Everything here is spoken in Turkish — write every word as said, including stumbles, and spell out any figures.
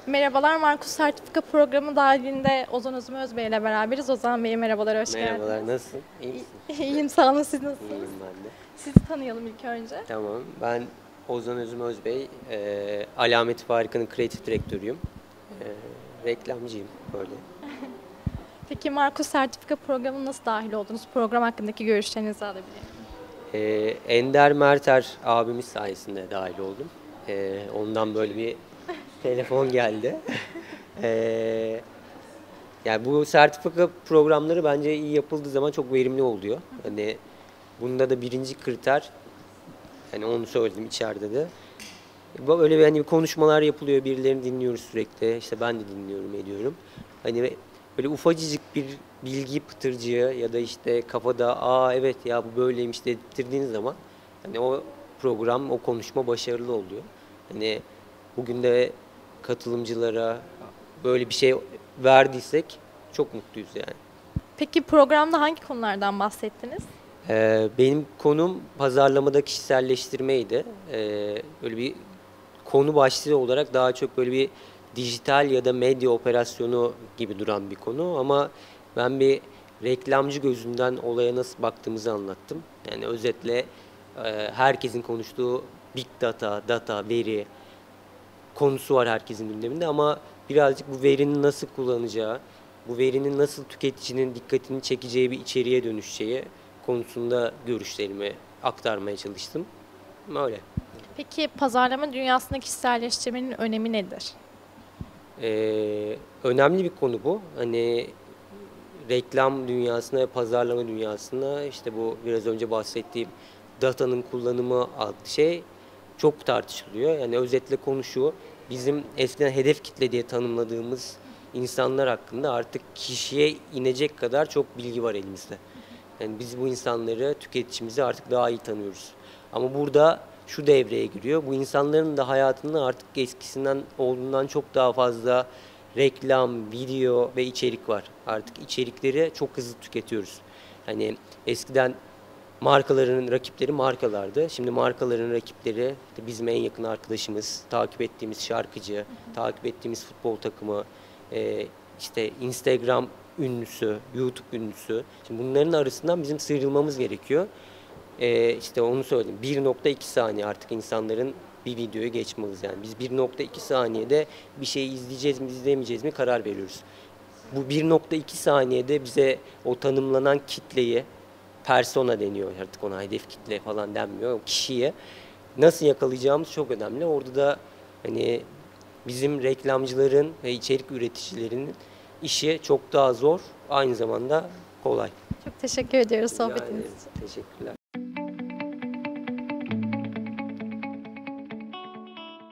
Merhabalar, Markus Sertifika Programı dahilinde Ozan Özüm Özbey ile beraberiz. Ozan Bey merhabalar, hoş geldiniz. Merhabalar, nasılsın? İyi misin? İyiyim, sağ olun. Siz nasılsınız? İyiyim ben de. Sizi tanıyalım ilk önce. Tamam, ben Ozan Özüm Özbey, e, Alamet Farika'nın kreatif direktörüyüm. E, reklamcıyım, böyle. Peki Markus Sertifika Programı'na nasıl dahil oldunuz? Program hakkındaki görüşlerinizi alabilir miyim? E, Ender Merter abimiz sayesinde dahil oldum. E, ondan böyle bir telefon geldi. e, yani bu sertifika programları bence iyi yapıldığı zaman çok verimli oluyor. Hani bunda da birinci kriter, yani onu söyledim içeride de. Böyle bir hani konuşmalar yapılıyor, birilerini dinliyoruz sürekli. İşte ben de dinliyorum, ediyorum. Hani böyle ufacıcık bir bilgi pıtırcığı ya da işte kafada aa evet ya bu böyleymiş dedirttiğiniz zaman hani o program, o konuşma başarılı oluyor. Hani bugün de katılımcılara böyle bir şey verdiysek çok mutluyuz yani. Peki programda hangi konulardan bahsettiniz? Ee, benim konum pazarlamada kişiselleştirmeydi. Ee, böyle bir konu başlığı olarak daha çok böyle bir dijital ya da medya operasyonu gibi duran bir konu ama ben bir reklamcı gözünden olaya nasıl baktığımızı anlattım. Yani özetle e, herkesin konuştuğu big data, data, veri konusu var herkesin gündeminde ama birazcık bu verinin nasıl kullanacağı, bu verinin nasıl tüketicinin dikkatini çekeceği bir içeriğe dönüşeceği konusunda görüşlerimi aktarmaya çalıştım. Öyle. Peki pazarlama dünyasında kişiselleştirmenin önemi nedir? Ee, önemli bir konu bu. Hani reklam dünyasında ve pazarlama dünyasında işte bu biraz önce bahsettiğim datanın kullanımı adlı şey çok tartışılıyor. Yani özetle konu şu, bizim eskiden hedef kitle diye tanımladığımız insanlar hakkında artık kişiye inecek kadar çok bilgi var elimizde. Yani biz bu insanları, tüketicimizi artık daha iyi tanıyoruz. Ama burada şu devreye giriyor. Bu insanların da hayatında artık eskisinden olduğundan çok daha fazla reklam, video ve içerik var. Artık içerikleri çok hızlı tüketiyoruz. Hani eskiden markaların rakipleri markalardı. Şimdi markaların rakipleri işte bizim en yakın arkadaşımız, takip ettiğimiz şarkıcı, takip ettiğimiz futbol takımı, e, işte Instagram ünlüsü, YouTube ünlüsü. Şimdi bunların arasından bizim sıyrılmamız gerekiyor. E, işte onu söyledim. bir nokta iki saniye artık insanların bir videoyu geçme hızı yani. Biz bir nokta iki saniyede bir şey izleyeceğiz mi, izlemeyeceğiz mi karar veriyoruz. Bu bir nokta iki saniyede bize o tanımlanan kitleyi, persona deniyor artık ona, hedef kitle falan denmiyor. O kişiye nasıl yakalayacağımız çok önemli. Orada da hani bizim reklamcıların ve içerik üreticilerinin işi çok daha zor, aynı zamanda kolay. Çok teşekkür ediyoruz Rica sohbetiniz ederim. için. Teşekkürler.